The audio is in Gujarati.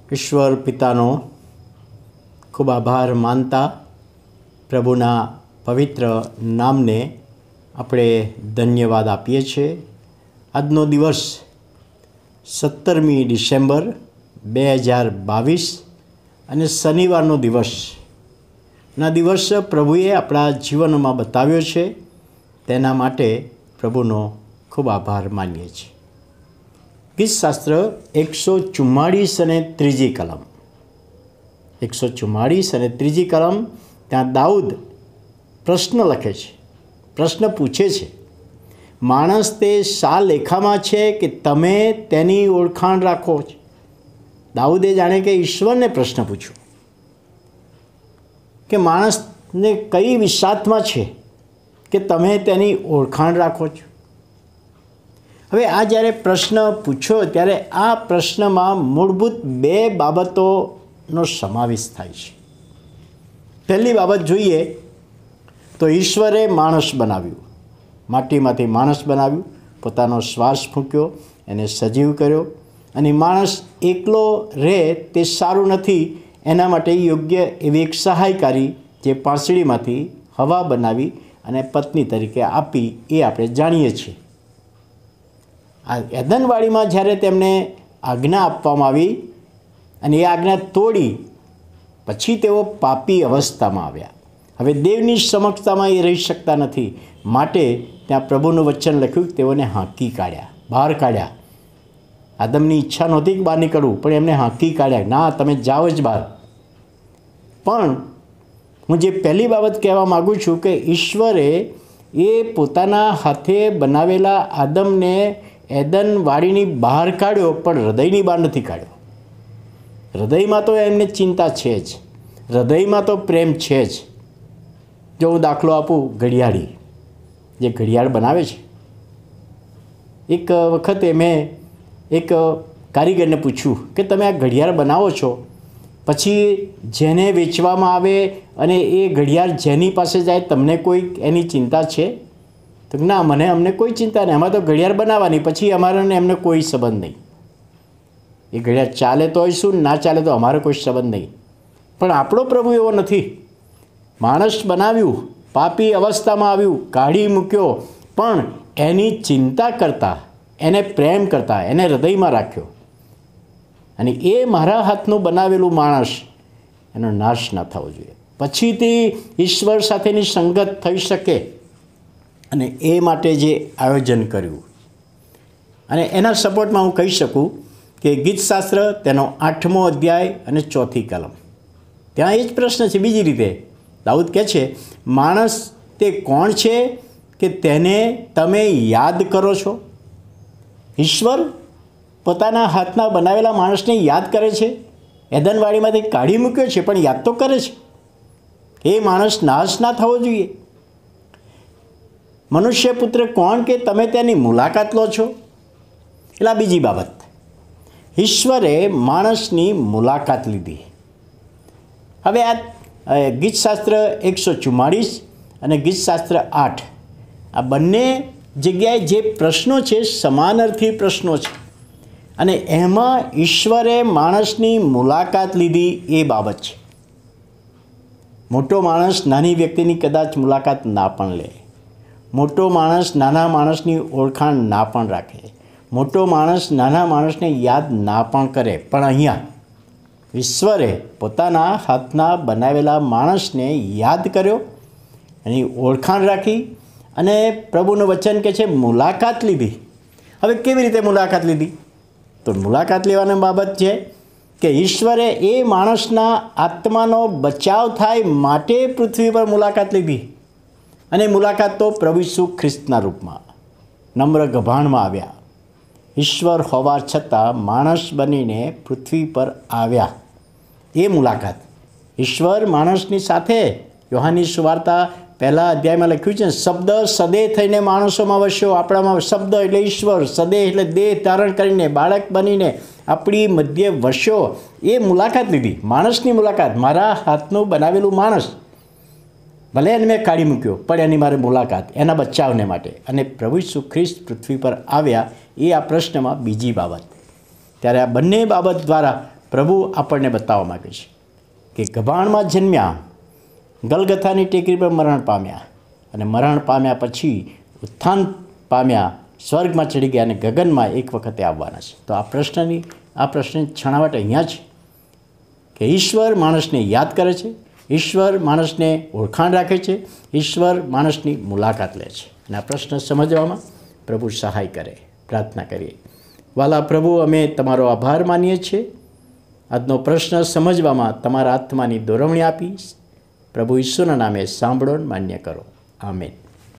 ઈશ્વર પિતાનો ખૂબ આભાર માનતા પ્રભુના પવિત્ર નામને આપણે ધન્યવાદ આપીએ છીએ. આજનો દિવસ 17મી ડિસેમ્બર 2022 અને શનિવારનો દિવસ પ્રભુએ આપણા જીવનમાં બતાવ્યો છે. તેના માટે પ્રભુનો ખૂબ આભાર માનીએ છીએ. ગીતશાસ્ત્ર 144 અને ત્રીજી કલમ 144 અને ત્રીજી કલમ ત્યાં દાઉદ પ્રશ્ન લખે છે, પ્રશ્ન પૂછે છે, માણસ તે શા લેખામાં છે કે તમે તેની ઓળખાણ રાખો છો. દાઉદે જાણે કે ઈશ્વરને પ્રશ્ન પૂછ્યો કે માણસને કઈ વિસાતમાં છે કે તમે તેની ઓળખાણ રાખો છો. હવે આ જ્યારે પ્રશ્ન પૂછ્યો ત્યારે આ પ્રશ્નમાં મૂળભૂત બે બાબતોનો સમાવેશ થાય છે. પહેલી બાબત જોઈએ તો ઈશ્વરે માણસ બનાવ્યું, માટીમાંથી માણસ બનાવ્યું, પોતાનો શ્વાસ ફૂંક્યો, એને સજીવ કર્યો અને માણસ એકલો રહે તે સારું નથી. એના માટે યોગ્ય એવી એક સહાયકારી જે પાંસળીમાંથી હવા બનાવી અને પત્ની તરીકે આપી એ આપણે જાણીએ છીએ. આ એદનવાડીમાં જ્યારે તેમને આજ્ઞા આપવામાં આવી અને એ આજ્ઞા તોડી પછી તેઓ પાપી અવસ્થામાં આવ્યા. હવે દેવની સમક્ષતામાં એ રહી શકતા નથી, માટે ત્યાં પ્રભુનું વચન લખ્યું, તેઓને હાંકી કાઢ્યા, બહાર કાઢ્યા. આદમની ઈચ્છા નહોતી કે બહાર નીકળવું, પણ એમને હાંકી કાઢ્યા, ના તમે જાઓ જ બહાર. પણ હું જે પહેલી બાબત કહેવા માગું છું કે ઈશ્વરે એ પોતાના હાથે બનાવેલા આદમને એદનવાડીની બહાર કાઢ્યો, પણ હૃદયની બહાર નથી કાઢ્યો. હૃદયમાં તો એમને ચિંતા છે જ, હૃદયમાં તો પ્રેમ છે જ. જો હું દાખલો આપું, ઘડિયાળી જે ઘડિયાળ બનાવે છે, એક વખતે મેં એક કારીગરને પૂછ્યું કે તમે આ ઘડિયાળ બનાવો છો, પછી જેને વેચવામાં આવે અને એ ઘડિયાળ જેની પાસે જાય તમને કોઈ એની ચિંતા છે? તો ના, અમને કોઈ ચિંતા નહીં, અમારે તો ઘડિયાળ બનાવવાની, પછી અમારે એમને કોઈ સંબંધ નહીં. એ ઘડિયાળ ચાલે તો શું, ના ચાલે તો અમારો કોઈ સંબંધ નહીં. પણ આપણો પ્રભુ એવો નથી. માણસ બનાવ્યું, પાપી અવસ્થામાં આવ્યું, કાઢી મૂક્યો, પણ એની ચિંતા કરતા, એને પ્રેમ કરતા, એને હૃદયમાં રાખ્યો. અને એ મારા હાથનું બનાવેલું માણસ, એનો નાશ ન થવો જોઈએ. પછીથી ઈશ્વર સાથેની સંગત થઈ શકે અને એ માટે જે આયોજન કર્યું. અને એના સપોર્ટમાં હું કહી શકું કે ગીતશાસ્ત્ર તેનો 8મો અધ્યાય અને 4થી કલમ, ત્યાં એ જ પ્રશ્ન છે. બીજી રીતે દાઉદ કહે છે, માણસ તે કોણ છે કે તેને તમે યાદ કરો છો? ઈશ્વર પોતાના હાથના બનાવેલા માણસને યાદ કરે છે. એદનવાડીમાંથી કાઢી મૂક્યો છે, પણ યાદ તો કરે છે. એ માણસ નાશ ના થવો જોઈએ. મનુષ્ય પુત્ર કોણ કે તમે તેની મુલાકાત લો છો? એટલે આ બીજી બાબત, ઈશ્વરે માણસની મુલાકાત લીધી. હવે આ ગીતશાસ્ત્ર 144 અને ગીતશાસ્ત્ર 8 આ બંને જગ્યાએ જે પ્રશ્નો છે સમાનાર્થી પ્રશ્નો છે, અને એમાં ઈશ્વરે માણસની મુલાકાત લીધી એ બાબત છે. મોટો માણસ નાની વ્યક્તિની કદાચ મુલાકાત ના પણ લે, મોટો માણસ નાના માણસની ઓળખાણ ના પણ રાખે, મોટો માણસ નાના માણસને યાદ ના પણ કરે, પણ અહીંયા ઈશ્વરે પોતાના હાથના બનાવેલા માણસને યાદ કર્યો, એની ઓળખાણ રાખી અને પ્રભુનું વચન કહે છે મુલાકાત લીધી. હવે કેવી રીતે મુલાકાત લીધી? તો મુલાકાત લેવાની બાબત છે કે ઈશ્વરે એ માણસના આત્માનો બચાવ થાય માટે પૃથ્વી પર મુલાકાત લીધી. અને મુલાકાત તો પ્રભુ ઈસુ ખ્રિસ્તના રૂપમાં નમ્ર ગભાણમાં આવ્યા. ઈશ્વર હોવા છતાં માણસ બનીને પૃથ્વી પર આવ્યા. એ મુલાકાત ઈશ્વર માણસની સાથે, યોહાનની સુવાર્તા 1 અધ્યાયમાં લખ્યું છે, શબ્દ સદેહ થઈને માણસોમાં વસ્યો. આપણામાં શબ્દ એટલે ઈશ્વર, સદેહ એટલે દેહ ધારણ કરીને બાળક બનીને આપણી મધ્ય વસ્યો. એ મુલાકાત લીધી, માણસની મુલાકાત. મારા હાથનું બનાવેલું માણસ, ભલે એને મેં કાઢી મૂક્યો, પણ એની મારી મુલાકાત એના બચાવને માટે. અને પ્રભુ ઈસુ ખ્રિસ્ત પૃથ્વી પર આવ્યા, એ આ પ્રશ્નમાં બીજી બાબત. ત્યારે આ બંને બાબત દ્વારા પ્રભુ આપણને બતાવવા માગે છે કે ગભાણમાં જન્મ્યા, ગલગથાની ટેકરી પર મરણ પામ્યા અને મરણ પામ્યા પછી ઉત્થાન પામ્યા, સ્વર્ગમાં ચડી ગયા અને ગગનમાં એક વખતે આવવાના છે. તો આ પ્રશ્નની છણાવટ અહીંયા છે કે ઈશ્વર માણસને યાદ કરે છે, ઈશ્વર માણસને ઓળખાણ રાખે છે, ઈશ્વર માણસની મુલાકાત લે છે. અને આ પ્રશ્ન સમજવામાં પ્રભુ સહાય કરે. પ્રાર્થના કરીએ. વાલા પ્રભુ, અમે તમારો આભાર માનીએ છીએ. આજનો પ્રશ્ન સમજવામાં તમારા આત્માની દોરવણી આપી. પ્રભુ ઈશ્વરના નામે સાંભળો, માન્ય કરો. આમેન.